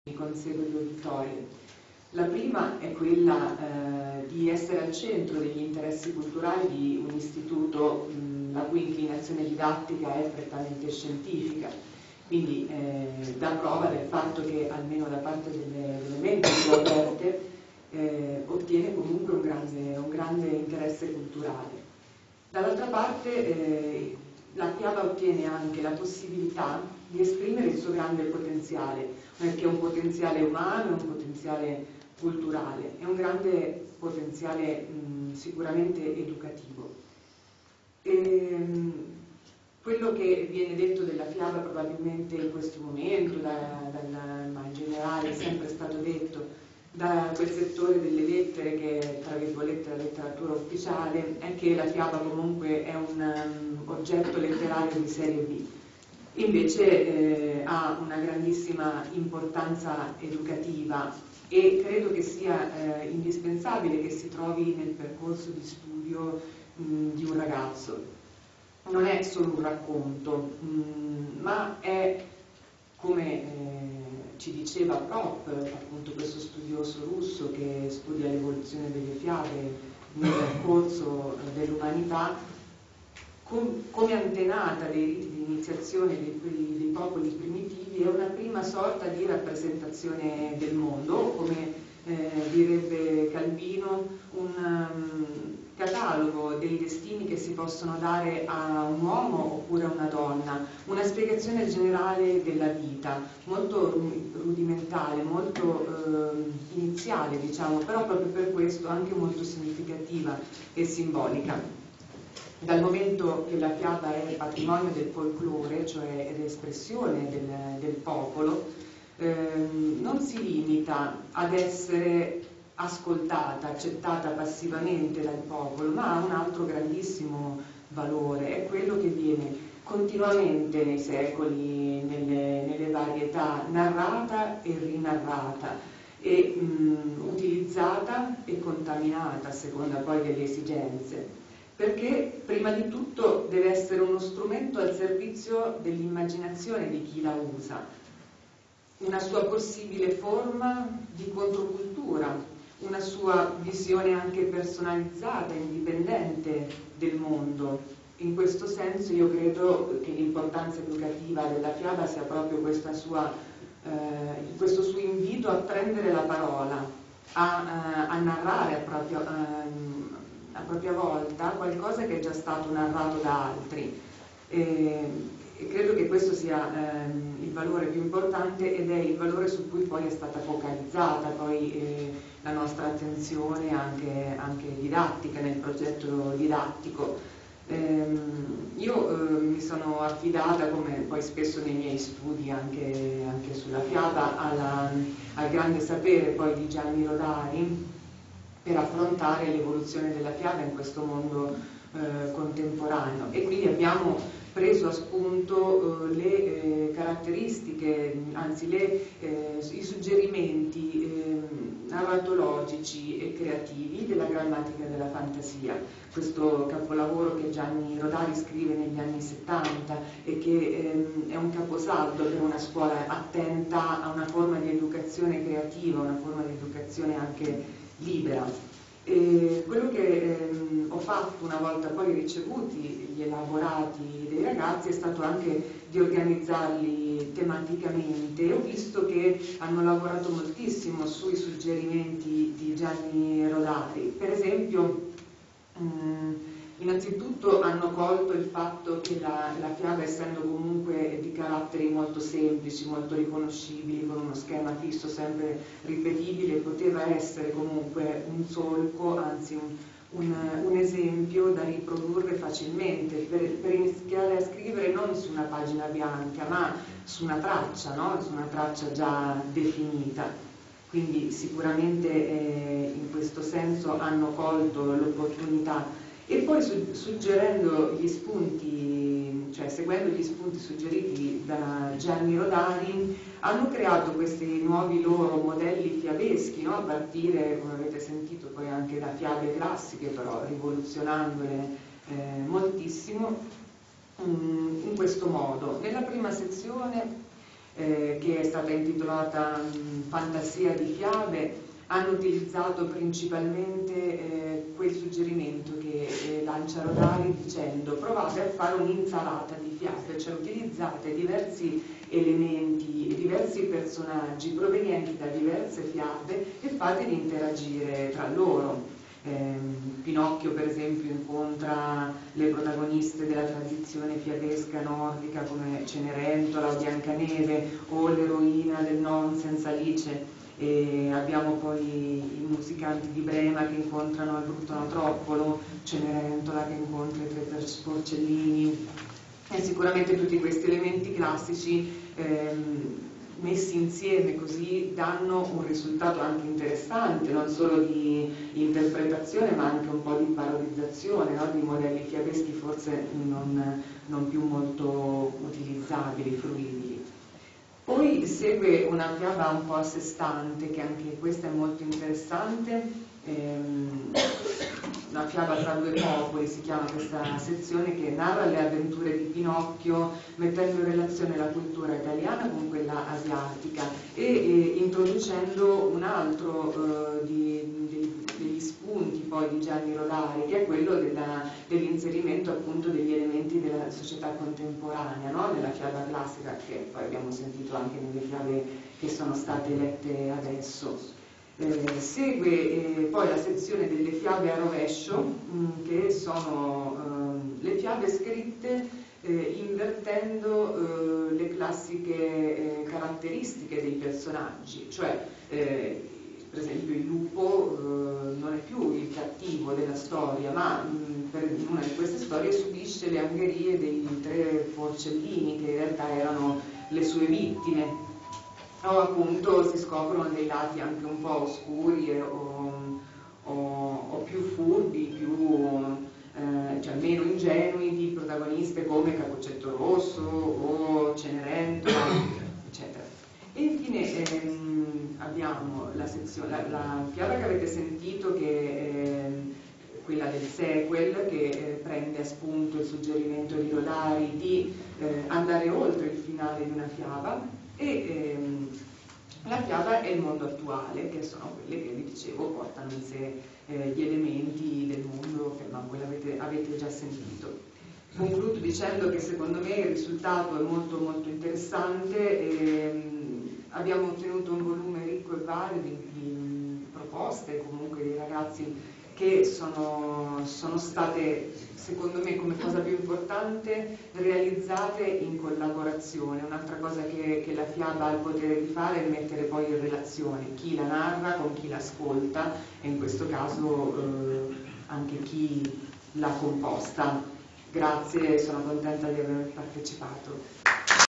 consegue due vittorie. La prima è quella di essere al centro degli interessi culturali di un istituto la cui inclinazione didattica è prettamente scientifica, quindi dà prova del fatto che almeno da parte delle menti più aperte ottiene comunque un grande interesse culturale. Dall'altra parte la fiaba ottiene anche la possibilità di esprimere il suo grande potenziale, che è un potenziale umano, è un potenziale culturale, è un grande potenziale sicuramente educativo. Quello che viene detto della fiaba probabilmente in questo momento, ma in generale è sempre stato detto da quel settore delle lettere che è tra virgolette la letteratura ufficiale, è che la fiaba comunque è un oggetto letterario di serie B. Invece ha una grandissima importanza educativa e credo che sia indispensabile che si trovi nel percorso di studio di un ragazzo. Non è solo un racconto, ma è, come ci diceva Prop, appunto questo studioso russo che studia l'evoluzione delle fiabe nel corso dell'umanità, come antenata dei riti di iniziazione dei popoli primitivi, è una prima sorta di rappresentazione del mondo, come direbbe Calvino, un catalogo dei destini che si possono dare a un uomo oppure a una donna, una spiegazione generale della vita, molto rudimentale, molto iniziale, diciamo, però proprio per questo anche molto significativa e simbolica. Dal momento che la fiaba è patrimonio del folklore, cioè è espressione del popolo, non si limita ad essere ascoltata, accettata passivamente dal popolo, ma ha un altro grandissimo valore, è quello che viene continuamente nei secoli, nelle varietà, narrata e rinarrata, e utilizzata e contaminata a seconda poi delle esigenze. Perché prima di tutto deve essere uno strumento al servizio dell'immaginazione di chi la usa, una sua possibile forma di controcultura, una sua visione anche personalizzata, indipendente del mondo. In questo senso io credo che l'importanza educativa della fiaba sia proprio questo suo invito a prendere la parola, a narrare a propria volta qualcosa che è già stato narrato da altri. E credo che questo sia il valore più importante ed è il valore su cui poi è stata focalizzata poi la nostra attenzione anche didattica, nel progetto didattico. Io mi sono affidata, come poi spesso nei miei studi anche sulla fiaba, al grande sapere poi di Gianni Rodari per affrontare l'evoluzione della fiaba in questo mondo contemporaneo, e quindi abbiamo preso a spunto le caratteristiche, anzi i suggerimenti narratologici e creativi della grammatica della fantasia, questo capolavoro che Gianni Rodari scrive negli anni 70 e che è un caposaldo per una scuola attenta a una forma di educazione creativa, una forma di educazione anche libera. Quello che ho fatto una volta poi ricevuti gli elaborati dei ragazzi è stato anche di organizzarli tematicamente. Ho visto che hanno lavorato moltissimo sui suggerimenti di Gianni Rodari. Per esempio, innanzitutto hanno colto il fatto che la fiaba, essendo comunque di caratteri molto semplici, molto riconoscibili, con uno schema fisso sempre ripetibile, poteva essere comunque un solco, anzi un esempio da riprodurre facilmente, per iniziare a scrivere non su una pagina bianca, ma su una traccia, no? Su una traccia già definita. Quindi sicuramente in questo senso hanno colto l'opportunità. E poi suggerendo gli spunti, cioè seguendo gli spunti suggeriti da Gianni Rodari, hanno creato questi nuovi loro modelli fiabeschi, no? A partire, come avete sentito, poi anche da fiabe classiche, però rivoluzionandole moltissimo in questo modo. Nella prima sezione che è stata intitolata Fantasia di fiabe, hanno utilizzato principalmente quel suggerimento che lancia Rodari dicendo: provate a fare un'insalata di fiabe, cioè utilizzate diversi elementi e diversi personaggi provenienti da diverse fiabe e fateli interagire tra loro. Pinocchio per esempio incontra le protagoniste della tradizione fiabesca nordica come Cenerentola o Biancaneve, o l'eroina del nonsense Alice. E abbiamo poi i musicanti di Brema che incontrano il brutto Anatroppolo, Cenerentola che incontra i tre porcellini, e sicuramente tutti questi elementi classici messi insieme così danno un risultato anche interessante, non solo di interpretazione ma anche un po' di parodizzazione, no? Di modelli fiabeschi forse non più molto utilizzabili, fruibili. Poi segue una fiaba un po' a sé stante, che anche questa è molto interessante, una fiaba tra due popoli, si chiama questa sezione, che narra le avventure di Pinocchio mettendo in relazione la cultura italiana con quella asiatica e introducendo un altro degli spunti poi di Gianni Rodari, che è quello dell'inserimento appunto degli elementi della società contemporanea, no? Della fiaba classica, che poi abbiamo sentito anche nelle fiabe che sono state lette adesso. Segue poi la sezione delle fiabe a rovescio, che sono le fiabe scritte invertendo le classiche caratteristiche dei personaggi, cioè per esempio il lupo non è più il cattivo della storia, ma in una di queste storie subisce le angherie dei tre porcellini che in realtà erano le sue vittime. O appunto si scoprono dei lati anche un po' oscuri o più furbi, cioè meno ingenui di protagoniste come Cappuccetto Rosso o Cenerentola, eccetera. E infine abbiamo la fiaba che avete sentito, che è quella del sequel, che prende a spunto il suggerimento di Rodari di andare oltre il finale di una fiaba. E la fiaba è il mondo attuale, che sono quelle che vi dicevo portano in sé gli elementi del mondo che voi avete già sentito. Concludo dicendo che secondo me il risultato è molto molto interessante. Abbiamo ottenuto un volume ricco e vario di proposte, comunque dei ragazzi che sono state, secondo me, come cosa più importante, realizzate in collaborazione. Un'altra cosa che la fiaba ha il potere di fare è mettere poi in relazione chi la narra con chi l'ascolta, e in questo caso anche chi l'ha composta. Grazie, sono contenta di aver partecipato.